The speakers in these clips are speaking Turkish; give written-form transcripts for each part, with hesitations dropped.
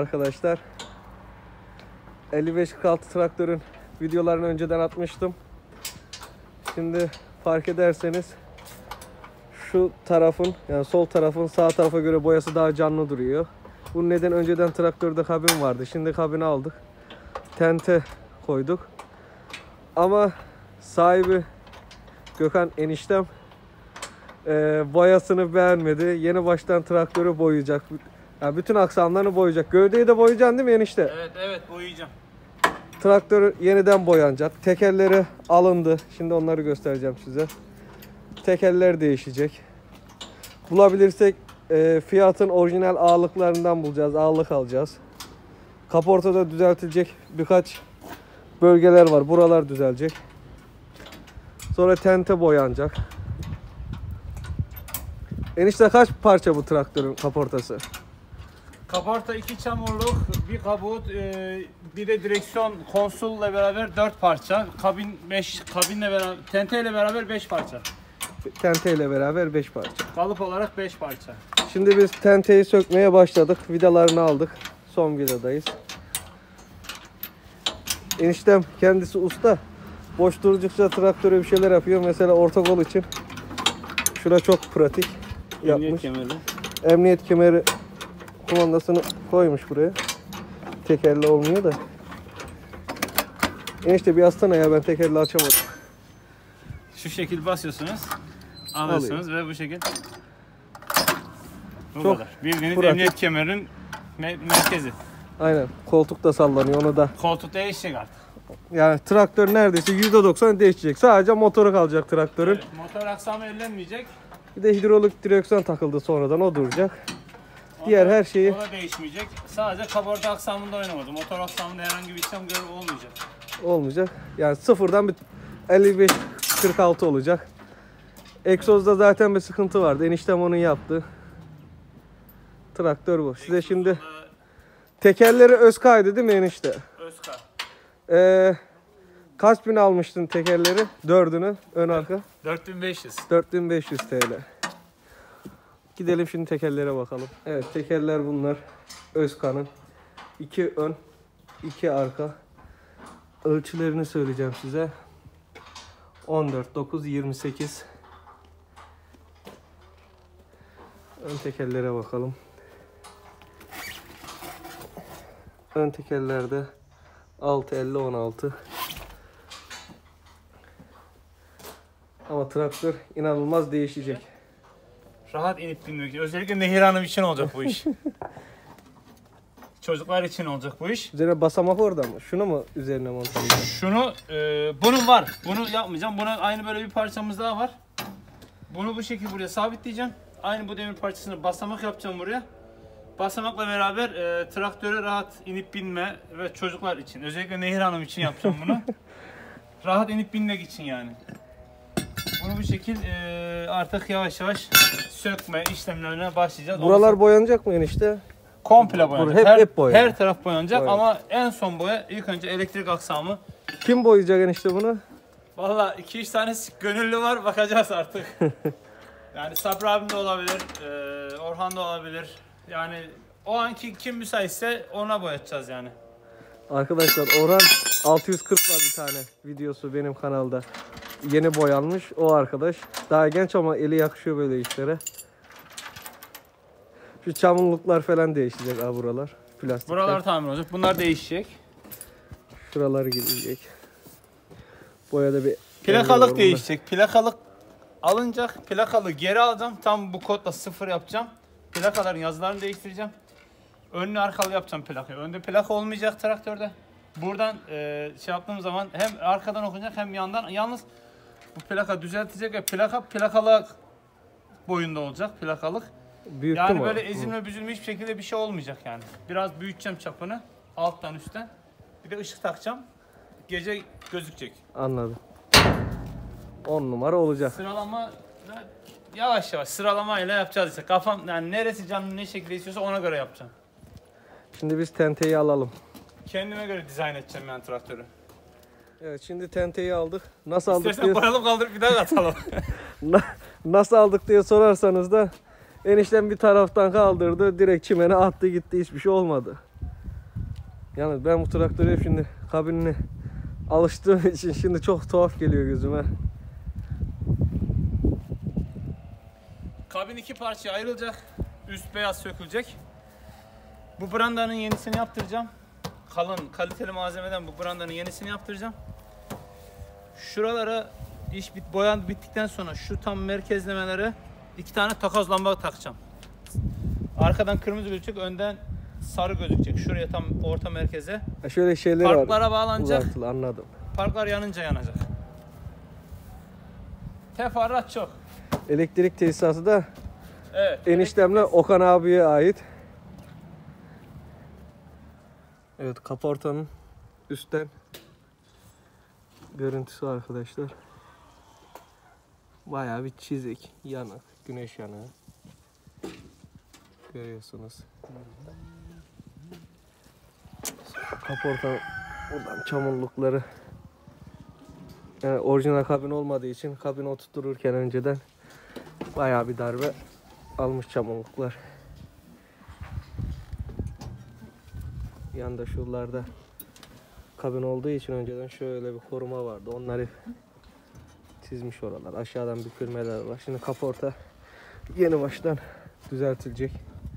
arkadaşlar. 5546 traktörün videolarını önceden atmıştım. Şimdi fark ederseniz şu tarafın, yani sol tarafın sağ tarafa göre boyası daha canlı duruyor. Bunun neden önceden traktörde kabin vardı. Şimdi kabini aldık. Tente koyduk. Ama sahibi Gökhan eniştem boyasını beğenmedi. Yeni baştan traktörü boyayacak. Yani bütün aksamlarını boyayacak. Gövdeyi de boyayacaksın değil mi enişte? Evet boyayacağım. Traktör yeniden boyanacak. Tekerleri alındı. Şimdi onları göstereceğim size. Tekerler değişecek. Bulabilirsek Fiat'ın orijinal ağırlıklarından bulacağız. Ağırlık alacağız. Kaportada düzeltilecek birkaç bölgeler var. Buralar düzelecek. Sonra tente boyanacak. Enişte kaç parça bu traktörün kaportası? Kaporta 2 çamurluk, bir kabut, bir de direksiyon konsolla beraber 4 parça. Kabin 5, kabinle beraber, tenteyle beraber 5 parça. Tenteyle beraber 5 parça. Kalıp olarak 5 parça. Şimdi biz tenteyi sökmeye başladık. Vidalarını aldık. Son vidadayız. Eniştem kendisi usta. Boş durdukça traktöre bir şeyler yapıyor. Mesela orta kol için. Şura çok pratik yapmış. Emniyet kemeri. Emniyet kemeri kumandasını koymuş buraya. Tekerle olmuyor da. Enişte bir astana ya, ben tekerle açamadım. Şu şekil basıyorsunuz. Alıyorsunuz ve bu şekil. Bu Çok kadar. Bildiğiniz pratik. emniyet kemerinin merkezi. Aynen. Koltuk da sallanıyor onu da. Koltuk değişecek artık. Yani traktör neredeyse %90 değişecek. Sadece motoru kalacak traktörün. Evet, motor aksamı ellenmeyecek. Bir de hidrolik direksiyon takıldı sonradan, o duracak. Diğer her şeyi O da değişmeyecek. Sadece kaporta aksamında oynamadı. Motor aksamında herhangi bir işlem olmayacak. olmayacak. Yani sıfırdan bir 55-46 olacak. Egzozda zaten bir sıkıntı vardı. Eniştem onu yaptı. Traktör bu. Size şimdi tekerleri Özkay'dı değil mi enişte? Özka. Kaç bin almıştın tekerleri? Dördünü ön arka. 4500. 4500 TL. Gidelim şimdi tekerlere bakalım. Evet, tekerler bunlar. Özkan'ın. 2 ön, 2 arka. Ölçülerini söyleyeceğim size. 14, 9, 28. Ön tekerlere bakalım. Ön tekerlerde 6, 50, 16. Ama traktör inanılmaz değişecek. Rahat inip binmek için. Özellikle Nehir Hanım için olacak bu iş. Çocuklar için olacak bu iş. Üzerine basamak orada mı? Şunu mu üzerine montajlayacağım? Şunu, bunun var. Bunu yapmayacağım. Buna aynı böyle bir parçamız daha var. Bunu bu şekilde buraya sabitleyeceğim. Aynı bu demir parçasını basamak yapacağım buraya. Basamakla beraber traktöre rahat inip binme ve çocuklar için. Özellikle Nehir Hanım için yapacağım bunu. Rahat inip binmek için yani. Bunu bu şekil artık yavaş yavaş sökme işlemlerine başlayacağız. Buralar boyanacak mı enişte? komple boyanacak. Hep boyanacak. Her taraf boyanacak ama en son boya ilk önce elektrik aksamı. Kim boyayacak enişte bunu? Valla 2-3 tane gönüllü var, bakacağız artık. Yani Sabri abim de olabilir, Orhan da olabilir. Yani o anki kim müsaitse ona boyatacağız yani. Arkadaşlar Orhan 640 var bir tane videosu benim kanalda. Yeni boyanmış o arkadaş. Daha genç ama eli yakışıyor böyle işlere. Şu çamurluklar falan değişecek abi buralar. Plastikler. Buralar tamir olacak. Bunlar değişecek. Şuralar gidecek. Boyada bir Plakalık değişecek. Plakalık alınacak. Plakalığı geri alacağım. Tam bu kodla 0 yapacağım. Plakaların yazılarını değiştireceğim. Önlü arkalı yapacağım plakayı. Önde plaka olmayacak traktörde. Buradan şey yaptığım zaman hem arkadan okunacak hem yandan. Yalnız bu plaka düzeltecek ve plakalık boyunda olacak plakalık. Büyüttü Yani mü? böyle ezilme büzülme hiçbir şekilde bir şey olmayacak yani. Biraz büyüteceğim çapını alttan üstten. Bir de ışık takacağım. Gece gözükecek. Anladım. 10 numara olacak. Sıralama yavaş yavaş sıralamayla yapacağız işte. Kafam yani neresi canım ne şekilde istiyorsa ona göre yapacağım. Şimdi biz tenteyi alalım. Kendime göre dizayn edeceğim yani traktörü. Evet, şimdi tenteyi aldık. Nasıl aldık İstersen diye, koyalım kaldırıp bir daha atalım. nasıl aldık diye sorarsanız da enişten bir taraftan kaldırdı, direkt çimene attı gitti, hiçbir şey olmadı. Yalnız ben bu traktörü şimdi kabinine alıştığım için şimdi çok tuhaf geliyor gözüme. Kabin iki parçaya ayrılacak. Üst beyaz sökülecek. Bu brandanın yenisini yaptıracağım. Kalın, kaliteli malzemeden bu brandanın yenisini yaptıracağım. Şuralara boyan bittikten sonra şu tam merkezlemelere 2 tane takoz lamba takacağım. Arkadan kırmızı gözükecek, önden sarı gözükecek. Şuraya tam orta merkeze. Şöyle şeyler var. Parklara bağlanacak. Uzantılı, anladım. Parklar yanınca yanacak. Teferruat çok. Elektrik tesisatı da Evet. eniştemle Okan abiye ait. Evet, kaportanın üstten görüntüsü arkadaşlar. Bayağı bir çizik, yanık, güneş yanığı. Görüyorsunuz. Kaporta buradan çamurlukları. Yani orijinal kabin olmadığı için kabini oturtururken önceden bayağı bir darbe almış çamurluklar. Yanda şuralarda kabin olduğu için önceden şöyle bir koruma vardı. Onları çizmiş oralar. Aşağıdan bükülmeler var. Şimdi kaporta yeni baştan düzeltilecek.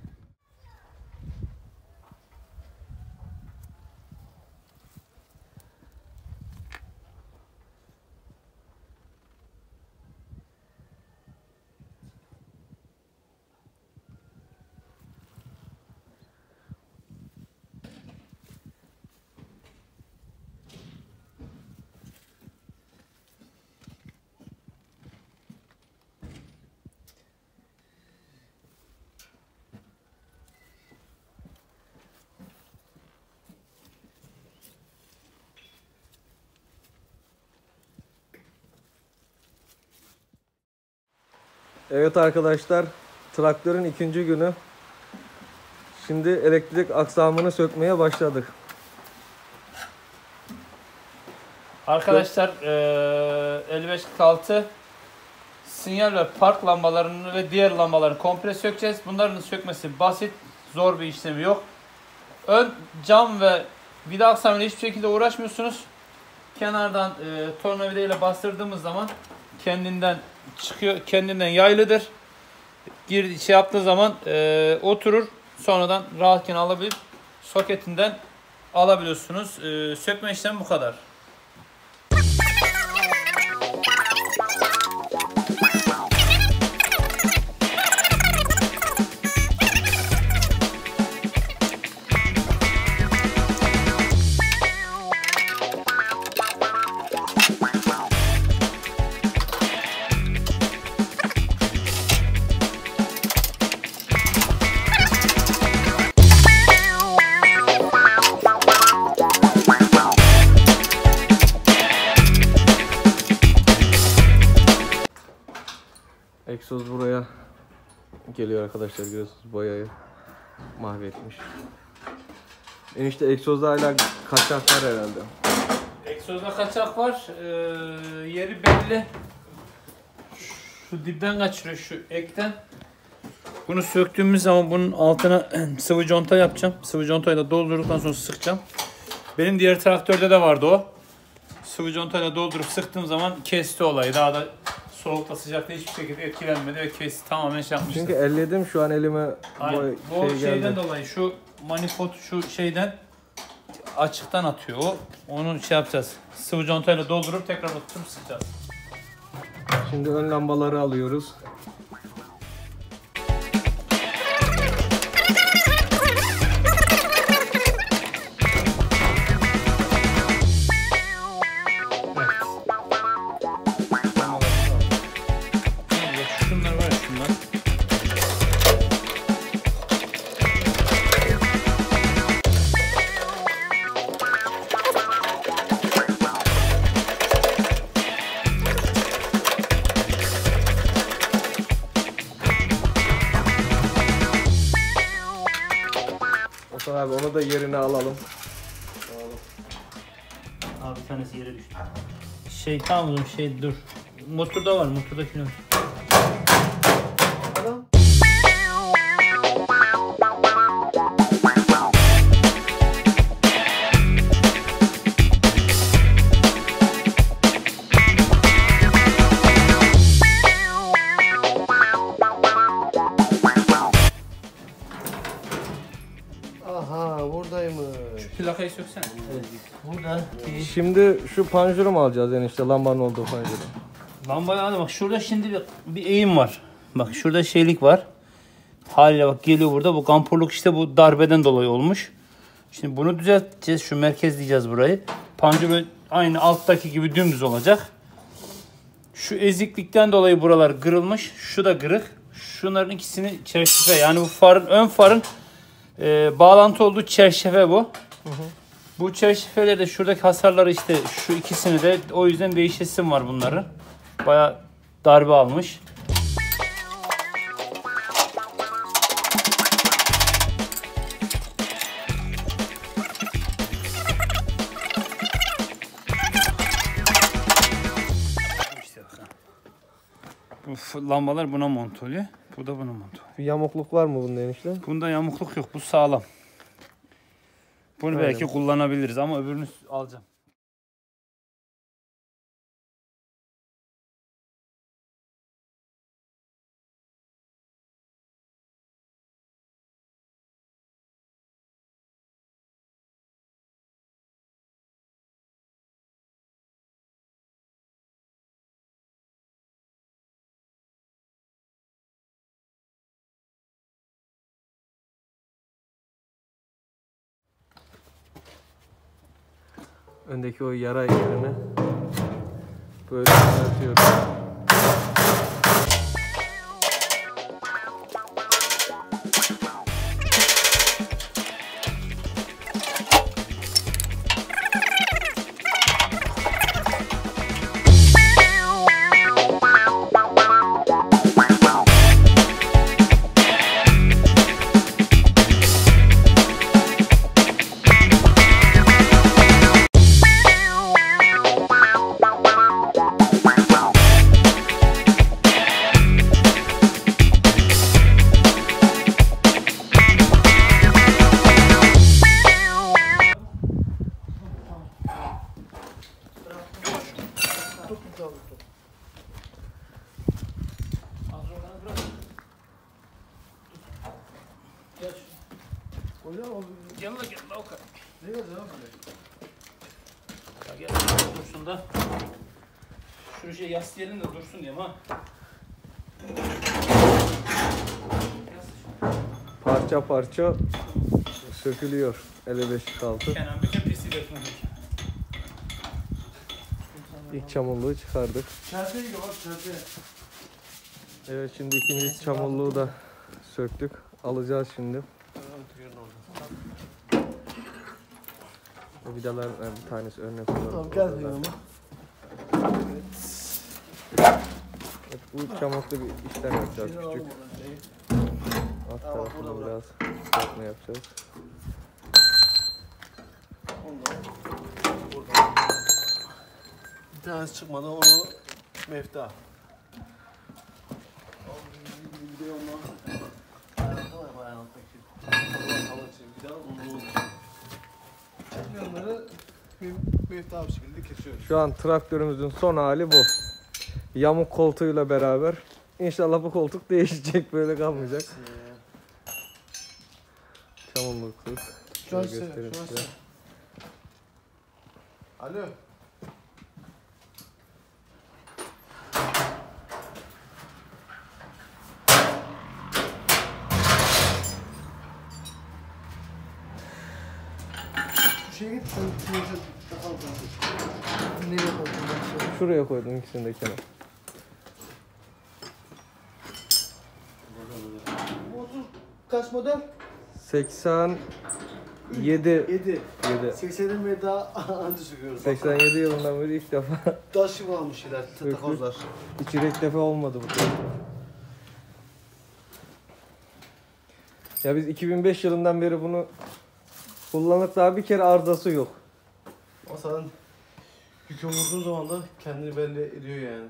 Evet arkadaşlar, traktörün ikinci günü. Şimdi elektrik aksamını sökmeye başladık. Arkadaşlar 5546 sinyal ve park lambalarını ve diğer lambaları komple sökeceğiz. Bunların sökmesi basit, zor bir işlemi yok. Ön cam ve vida aksamıyla hiçbir şekilde uğraşmıyorsunuz. Kenardan tornavida ile bastırdığımız zaman kendinden çıkıyor, kendinden yaylıdır. Yaptığı zaman oturur. Sonradan rahatken alabilip soketinden alabiliyorsunuz. Sökme işlemi bu kadar. Egzoz buraya geliyor arkadaşlar, görüyorsunuz boyayı mahvetmiş. Enişte egzozda hala kaçak var herhalde. Egzozda kaçak var. Yeri belli. Şu dipten kaçırıyor, şu ekten. Bunu söktüğümüz zaman bunun altına sıvı conta yapacağım. Sıvı contayla doldurduktan sonra sıkacağım. Benim diğer traktörde de vardı o. Sıvı contayla doldurup sıktığım zaman kesti olayı. Daha da soğukta sıcakta hiçbir şekilde etkilenmedi ve kesti, tamamen şey yapmıştı. Çünkü elledim şu an elime bu şeyden geldi. dolayı şu manifold şu şeyden açıktan atıyor o. Onu şey yapacağız. Sıvı contayla doldurup tekrar tutup sıkacağız. Şimdi ön lambaları alıyoruz. Şunlar var ya, şunlar. Okan abi onu da yerine alalım. Abi bir tanesi yere düştü. Tamam oğlum dur. Motorda var, motordakini var. söksene. Burada Şimdi şu panjuru mu alacağız enişte, lambanın olduğu panjuru? Lambayı al bak, şurada şimdi bir eğim var. Bak şurada şeylik var. Haliyle bak geliyor burada. Bu gampurluk işte bu darbeden dolayı olmuş. Şimdi bunu düzelteceğiz. Şu merkezleyeceğiz burayı. Panjur aynı alttaki gibi dümdüz olacak. Şu eziklikten dolayı buralar kırılmış. Şu da kırık. Şunların ikisini çerçeve, yani bu farın, ön farın bağlantı olduğu çerçeve bu. Bu çerçeveleri de şuradaki hasarları işte şu ikisini de o yüzden değişesim var bunları. Bayağı darbe almış. İşte bak ha. Bu lambalar buna monte oluyor. Bu da buna monte oluyor. Bir yamukluk var mı bunda enişte? Bunda yamukluk yok. Bu sağlam. Bunu belki kullanabiliriz ama öbürünü alacağım. Öndeki o yara yerini böyle düzeltiyoruz. Gel la gel la o kadar. Ya gel dursun da. Şu şey yaslayalım da dursun diyeyim ha. Parça parça sökülüyor. Ele beşik altı. Kenan bütün pisliği dökmedik. İlk çamurluğu çıkardık. çerçeve gibi bak çerçeve. Evet, şimdi ikinci çamurluğu da söktük. Alacağız şimdi. O vidaların bir tanesi önüne Tamam koyalım. gel yanıma. Evet, bu çamurlukta bir işlem yapacağız küçük. Alt tarafını biraz sökme yapacağız. Bir tanesi çıkmadı onu mefta. Bir de onları mefta bir şekilde kesiyoruz. Şu an traktörümüzün son hali bu. Yamuk koltuğuyla beraber. İnşallah bu koltuk değişecek, böyle kalmayacak. Çamurluksuz. Şöyle göstereyim size. Alo. Şu şeye git, şunu takalım. Nereye koydun? Şuraya koydum ikisini de kenar. Bu kaç model? 87 7. 7. 80'den beri daha anca çıkıyoruz. 87 yılından beri ilk defa. Taş gibi almış şeyler, takozlar. Hiç ilk defa olmadı bu. Ya biz 2005 yılından beri bunu kullanıp daha bir kere arızası yok. O sen yükü vurduğun zaman da kendini belli ediyor yani.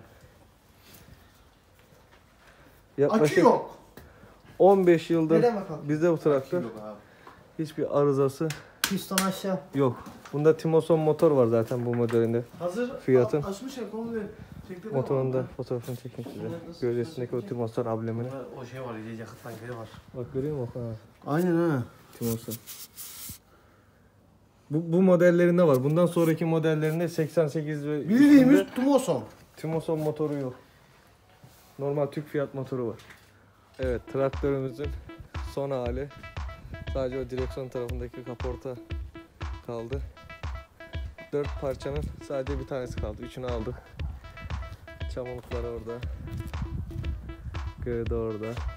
Yaklaşık Akü yok. 15 yıldır Neden bakalım? bizde bu traktör Yok abi. hiçbir arızası Piston aşağı. yok. Bunda Timoson motor var zaten bu modelinde. Hazır Fiyatın. açmış ya konu çekti. Motorun da fotoğrafını çekeyim size. Gövdesindeki o Timoson amblemini. O şey var, yakıt tankeri var. Bak görüyor musun? Ha, Aynen ha. Timoson. Bu modellerinde var. Bundan sonraki modellerinde 88 ve Bildiğimiz üstünde Tumoson. Timoson motoru yok. Normal Türk Fiat motoru var. Evet, traktörümüzün son hali. Sadece o direksiyon tarafındaki kaporta kaldı. 4 parçanın sadece bir tanesi kaldı. Üçünü aldık. Çamurluklar orada. Gövde orada.